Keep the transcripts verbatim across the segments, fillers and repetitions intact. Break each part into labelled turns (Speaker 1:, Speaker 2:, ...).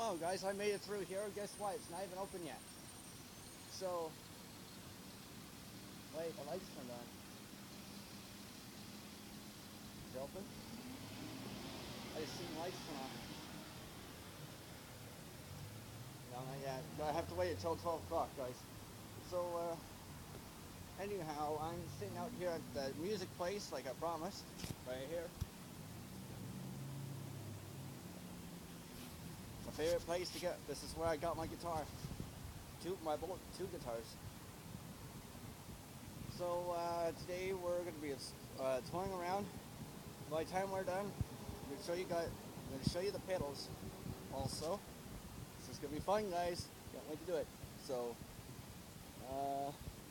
Speaker 1: Oh, guys, I made it through here. Guess what? It's not even open yet. So, wait, the lights turned on. Is it open? I just seen lights turn on. No, not yet. I have to wait until twelve o'clock, guys. So, uh, anyhow, I'm sitting out here at the music place, like I promised, right here. My favorite place to get. This is where I got my guitar. Two, my both two guitars. So uh, today we're going to be uh, touring around. By the time we're done, I'm going to show you guys. I'm going to show you the pedals. Also, this is going to be fun, guys. Can't wait to do it. So, uh,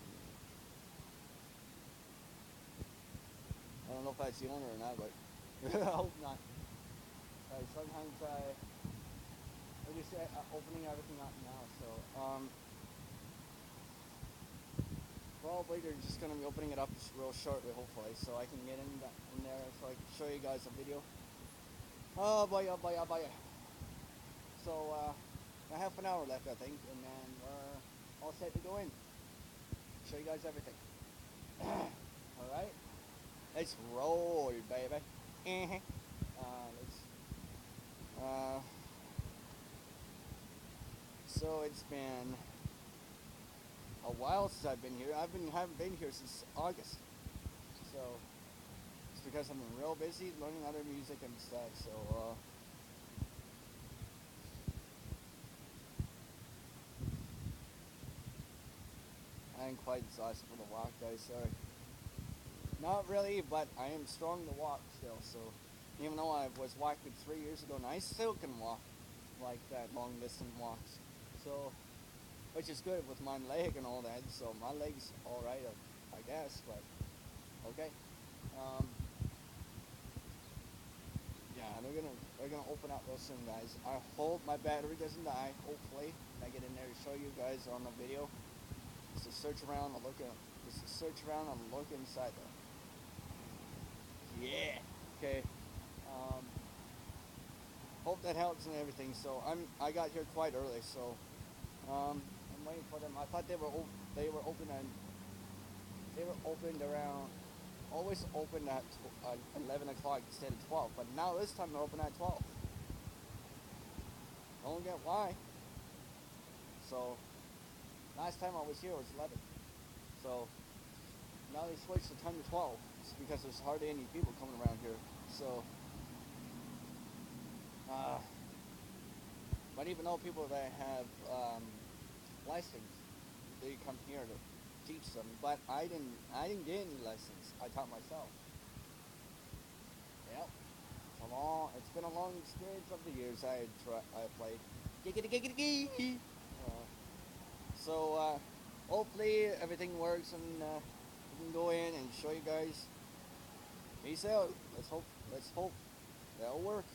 Speaker 1: I don't know if that's the owner or not, but I hope not. Uh, sometimes I, I'm just uh, opening everything up now. So, um, probably they're just going to be opening it up real shortly, hopefully, so I can get in, that, in there so I can show you guys a video. Oh boy, oh boy, oh boy. So, uh, a half an hour left, I think, and then we're all set to go in. Show you guys everything. Alright? Let's roll, baby. uh, let's, uh, so it's been a while since I've been here. I've been haven't been here since August. So it's because I've been real busy learning other music and stuff. So uh, I'm quite exhausted for the walk, guys. Sorry. Not really, but I am strong to walk still. So even though I was walking three years ago, and I still can walk like that long distance walks. So. Which is good with my leg and all that, so my leg's alright, I guess, but okay. Um, yeah, they're gonna they're gonna open up real soon, guys. I hope my battery doesn't die. Hopefully, when I get in there to show you guys on the video. Just to search around and look at, just to search around and look inside there. Yeah. Okay. Um, hope that helps and everything. So I'm I got here quite early, so. Um, I'm waiting for them. I thought they were op- they were open and they were opened around always open at tw- uh, eleven o'clock instead of twelve. But now this time they're open at twelve. I don't get why. So last time I was here it was eleven. So now they switched the time to twelve. It's because there's hardly any people coming around here. So uh, but even though people that have um, license, they come here to teach them. But I didn't. I didn't get any lessons. I taught myself. Yep. It's, a long, it's been a long experience of the years I had try, I played. Giggity giggity gee. Uh, so uh, hopefully everything works and uh, we can go in and show you guys. Peace out. Let's hope. Let's hope that'll work.